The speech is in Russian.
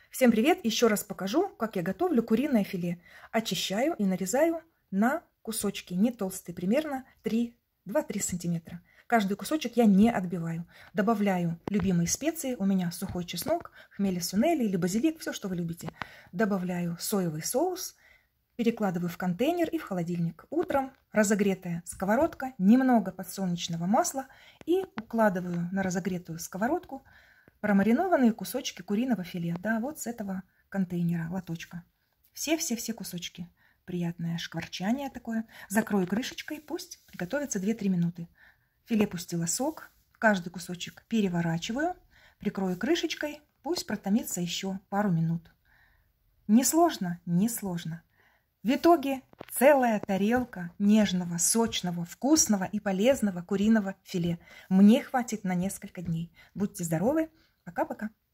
Всем привет! Еще раз покажу, как я готовлю куриное филе. Очищаю и нарезаю на кусочки, не толстые, примерно 2-3 сантиметра. Каждый кусочек я не отбиваю. Добавляю любимые специи. У меня сухой чеснок, хмели сунели или базилик, все, что вы любите. Добавляю соевый соус, перекладываю в контейнер и в холодильник. Утром разогретая сковородка, немного подсолнечного масла и укладываю на разогретую сковородку промаринованные кусочки куриного филе. Да, вот с этого контейнера, лоточка. Все-все-все кусочки. Приятное шкварчание такое. Закрою крышечкой, пусть приготовится 2-3 минуты. Филе пустило сок. Каждый кусочек переворачиваю. Прикрою крышечкой, пусть протомится еще пару минут. Несложно? Несложно. В итоге целая тарелка нежного, сочного, вкусного и полезного куриного филе. Мне хватит на несколько дней. Будьте здоровы. Пока-пока.